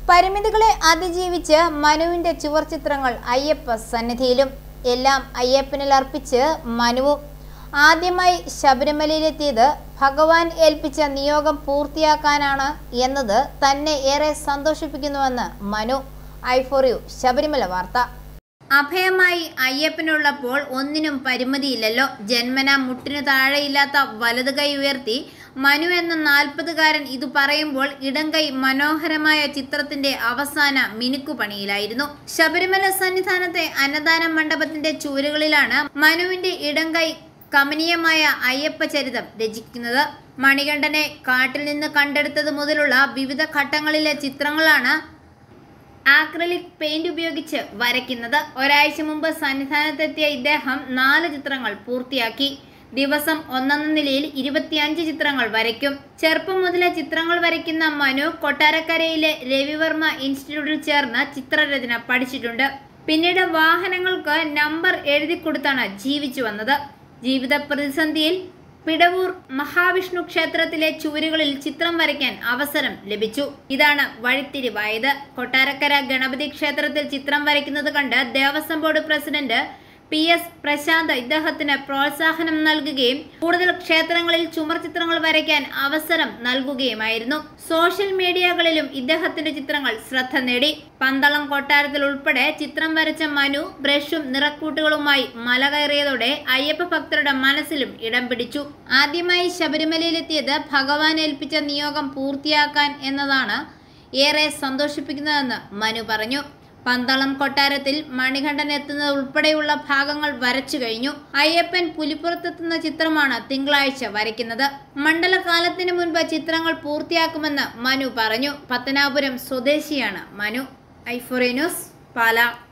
പരിമിതികളെ അതിജീവിച്ച് മനുവിന്റെ ചുവർചിത്രങ്ങൾ അയ്യപ്പ സന്നിധിയിലും എല്ലാം അയ്യപ്പനിൽ അർപ്പിച്ച് മനുവും ആദ്യമായി ശബരിമലയിലെത്തിയത് ഭഗവാൻ ഏൽപ്പിച്ച നിയോഗം പൂർത്തിയാക്കാനാണ് എന്നത് തന്നെ ഏറെ സന്തോഷിപ്പിക്കുന്നുവെന്ന് മനു. ഐ4യു ശബരിമല വാർത്ത. അഭയമായി അയ്യപ്പനുള്ളപ്പോൾ ഒന്നിനും പരിമിതിയില്ലല്ലോ. ജന്മന മുട്ടിനു താഴെയില്ലാത്ത വലത് കൈ ഉയർത്തി മനു എന്ന 40-കാരൻ ഇത് പറയുമ്പോൾ ഇടം കൈ മനോഹരമായ ചിത്രത്തിന്റെ അവസാന മിനുക്കുപണിയിലായിരുന്നു. ശബരിമല സന്നിധാനത്തെ അന്നദാന മണ്ഡപത്തിന്റെ ചുവരുകളിലാണ് മനുവിന്റെ ഇടം കൈ കമനീയമായ അയ്യപ്പ ചരിതം രചിക്കുന്നത്. മണികണ്ഠനെ കാട്ടിൽ നിന്ന് കണ്ടെടുത്തത് മുതലുള്ള വിവിധ ഘട്ടങ്ങളിലെ ചിത്രങ്ങളാണ് ആക്രിലിക് പെയിന്റ് ഉപയോഗിച്ച് വരയ്ക്കുന്നത്. ഒരാഴ്ച മുമ്പ് സന്നിധാനത്തെത്തിയ ഇദ്ദേഹം 4 ചിത്രങ്ങൾ പൂർത്തിയാക്കി. ദിവസം ഒന്നെന്ന നിലയിൽ 25 ചിത്രങ്ങൾ വരയ്ക്കും. ചെറുപ്പം മുതലേ ചിത്രങ്ങൾ വരയ്ക്കുന്ന മനു കൊട്ടാരക്കരയിലെ രവിവർമ്മ ഇൻസ്റ്റിറ്റ്യൂട്ടിൽ ചേർന്ന് ചിത്രരചന പഠിച്ചിട്ടുണ്ട്. പിന്നീട് വാഹനങ്ങൾക്ക് നമ്പർ എഴുതി കൊടുത്താണ് ജീവിച്ചു വന്നത്. ജീവിത പ്രതിസന്ധിയിൽ പിടവൂർ മഹാവിഷ്ണു ക്ഷേത്രത്തിലെ ചുവരുകളിൽ ചിത്രം വരയ്ക്കാൻ അവസരം ലഭിച്ചു. ഇതാണ് വഴിത്തിരിവായത്. കൊട്ടാരക്കര ഗണപതി ക്ഷേത്രത്തിൽ ചിത്രം വരയ്ക്കുന്നത് കണ്ട് Devaswom board president PS Prashanth ഇദ്ദേഹത്തിന് പ്രോത്സാഹനം നൽകുകയും കൂടുതൽ ക്ഷേത്രങ്ങളിൽ ചുമർ ചിത്രങ്ങൾ വരയ്ക്കാൻ അവസരം നൽകുകയുമായിരുന്നു. സോഷ്യൽ മീഡിയകളിലും ഇദ്ദേഹത്തിന്റെ ചിത്രങ്ങൾ ശ്രദ്ധ നേടി. പന്തളം കൊട്ടാരത്തിൽ ഉൾപ്പെടെ ചിത്രം വരച്ച മനു ബ്രഷും നിറക്കൂട്ടുകളുമായി മല കയറിയതോടെ അയ്യപ്പ ഭക്തരുടെ മനസ്സിലും ഇടം പിടിച്ചു. ആദ്യമായി ശബരിമലയിലെത്തിയത് ഭഗവാൻ ഏൽപ്പിച്ച നിയോഗം പൂർത്തിയാക്കാൻ എന്നതാണ് ഏറെ സന്തോഷിപ്പിക്കുന്നതെന്ന് മനു പറഞ്ഞു. പന്തളം കൊട്ടാരത്തിൽ മണികണ്ഠൻ എത്തുന്നത് ഉൾപ്പെടെയുള്ള ഭാഗങ്ങൾ വരച്ചു കഴിഞ്ഞു. അയ്യപ്പൻ പുലിപ്പുറത്തെത്തുന്ന ചിത്രമാണ് തിങ്കളാഴ്ച വരയ്ക്കുന്നത്. മണ്ഡലകാലത്തിന് മുൻപ് ചിത്രങ്ങൾ പൂർത്തിയാക്കുമെന്ന് മനു പറഞ്ഞു. പത്തനാപുരം സ്വദേശിയാണ് മനു. ഐ4 ന്യൂസ്, പാലാ.